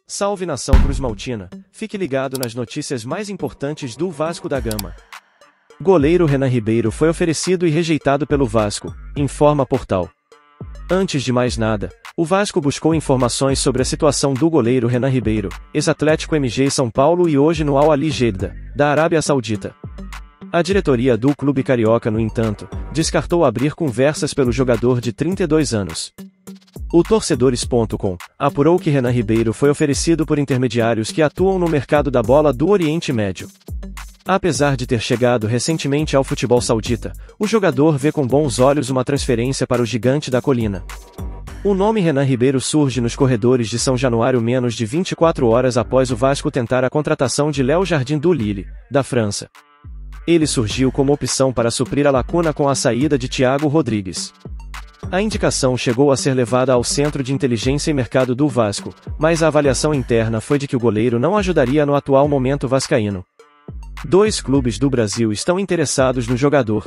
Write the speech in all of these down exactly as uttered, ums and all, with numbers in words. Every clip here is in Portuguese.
Salve nação cruzmaltina, fique ligado nas notícias mais importantes do Vasco da Gama. Goleiro Renan Ribeiro foi oferecido e rejeitado pelo Vasco, informa Portal. Antes de mais nada, o Vasco buscou informações sobre a situação do goleiro Renan Ribeiro, ex-Atlético M G São Paulo e hoje no Al Ahly Jeddah, da Arábia Saudita. A diretoria do clube carioca, no entanto, descartou abrir conversas pelo jogador de trinta e dois anos. O Torcedores ponto com apurou que Renan Ribeiro foi oferecido por intermediários que atuam no mercado da bola do Oriente Médio. Apesar de ter chegado recentemente ao futebol saudita, o jogador vê com bons olhos uma transferência para o gigante da colina. O nome Renan Ribeiro surge nos corredores de São Januário menos de vinte e quatro horas após o Vasco tentar a contratação de Léo Jardim do Lille, da França. Ele surgiu como opção para suprir a lacuna com a saída de Thiago Rodrigues. A indicação chegou a ser levada ao Centro de Inteligência e Mercado do Vasco, mas a avaliação interna foi de que o goleiro não ajudaria no atual momento vascaíno. Dois clubes do Brasil estão interessados no jogador.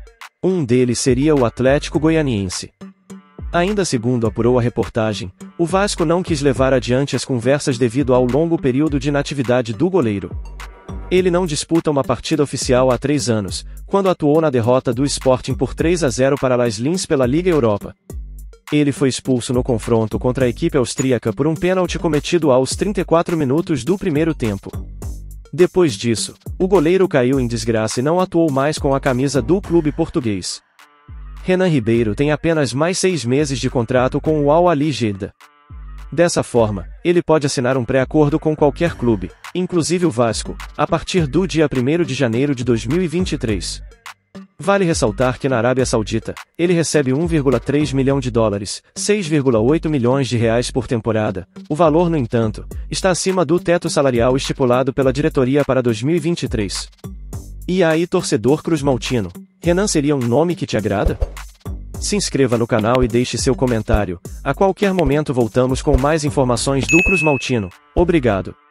Um deles seria o Atlético Goianiense. Ainda segundo apurou a reportagem, o Vasco não quis levar adiante as conversas devido ao longo período de inatividade do goleiro. Ele não disputa uma partida oficial há três anos, quando atuou na derrota do Sporting por três a zero para Las Lins pela Liga Europa. Ele foi expulso no confronto contra a equipe austríaca por um pênalti cometido aos trinta e quatro minutos do primeiro tempo. Depois disso, o goleiro caiu em desgraça e não atuou mais com a camisa do clube português. Renan Ribeiro tem apenas mais seis meses de contrato com o Al Ahly Jeddah. Dessa forma, ele pode assinar um pré-acordo com qualquer clube, inclusive o Vasco, a partir do dia primeiro de janeiro de dois mil e vinte e três. Vale ressaltar que na Arábia Saudita, ele recebe um vírgula três milhão de dólares, seis vírgula oito milhões de reais por temporada. O valor, no entanto, está acima do teto salarial estipulado pela diretoria para dois mil e vinte e três. E aí, torcedor cruzmaltino, Renan seria um nome que te agrada? Se inscreva no canal e deixe seu comentário. A qualquer momento voltamos com mais informações do cruzmaltino. Obrigado.